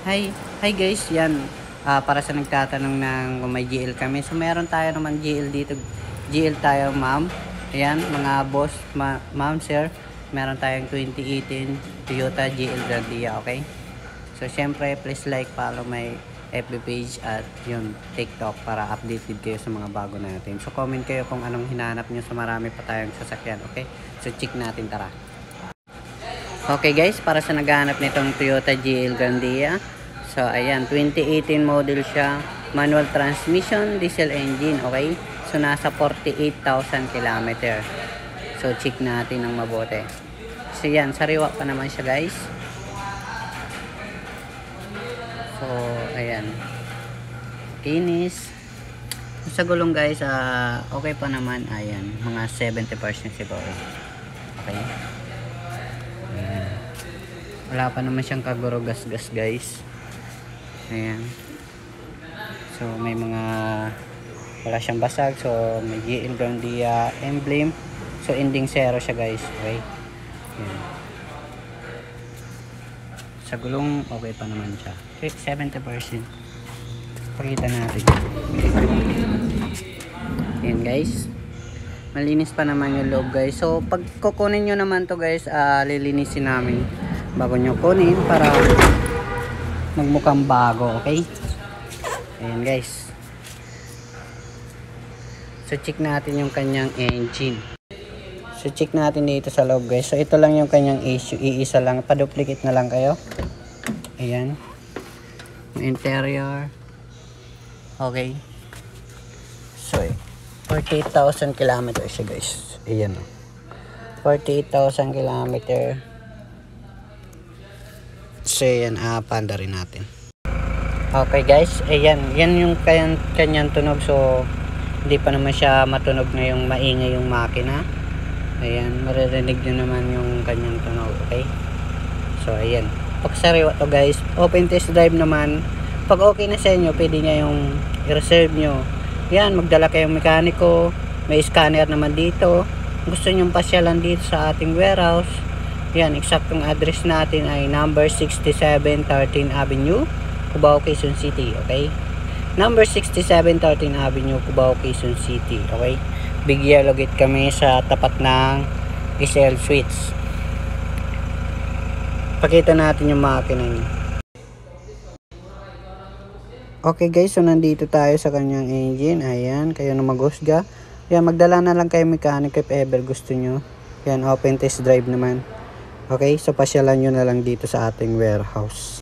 Hi guys, yan. Para sa nagtatanong ng kung may GL kami. So meron tayo naman GL dito. GL tayo, ma'am. Ayan, mga boss, ma'am, sir. Meron tayong 2018 Toyota GL Grandia, okay? So syempre, please like, follow my FB page at yun, TikTok para updated kayo sa mga bago natin. So comment kayo kung anong hinahanap nyo, sa marami pa tayong sasakyan, okay? So check natin, tara. Okay guys, para sa naghahanap nitong Toyota GL Grandia. So ayan, 2018 model siya, manual transmission, diesel engine, okay? So nasa 48,000 km. So check natin ng mabuti. So yan, sariwa pa naman siya guys. So ayan, kinis. Sa gulong guys, okay pa naman. Ayan, mga 70% siguro. Okay. Ayan. Wala pa naman siyang kaguro gas guys. Ayan. So may mga wala siyang basag. So may GL Grandia emblem. So ending 0 siya guys. Okay. Ayan. Sa gulong okay pa naman siya. 70%. Pakita natin. Ayan guys. Malinis pa naman yung loob guys. So pag kukunin nyo naman to guys, lilinisin namin bago nyo kunin para magmukhang bago, okay? Ayan guys. So check natin yung kanyang engine. So check natin dito sa loob guys. So ito lang yung kanyang issue, iisa lang, pa-duplicate na lang kayo. Ayan. Interior. Okay. So 48,000 km siya guys. Ayan o. 48,000 km. So yan, panda rin natin. Okay guys, ayan. Yan yung kanyang tunog. So hindi pa naman siya matunog na yung maingay yung makina. Ayan, maririnig nyo naman yung kanyang tunog. Okay. So ayan. Pag sariwa to guys, open test drive naman. Pag okay na sa inyo, pwede niya yung i-reserve nyo. Yan, magdala kayong mekaniko. May scanner naman dito. Gusto nyo pasyalan dito sa ating warehouse. Yan, eksaktong address natin ay number 67 13 Avenue, Cubao, Quezon City. Okay? Number 67 13 Avenue, Cubao, Quezon City. Okay? Big Yellow Gate kami sa tapat ng SL Suites. Pakita natin yung makina niya. Okay guys, so nandito tayo sa kanyang engine. Ayan, kayo na maghusga. Yan, magdala na lang kayo mechanic if ever gusto nyo. Yan, open test drive naman. Okay, so pasyalan nyo na lang dito sa ating warehouse.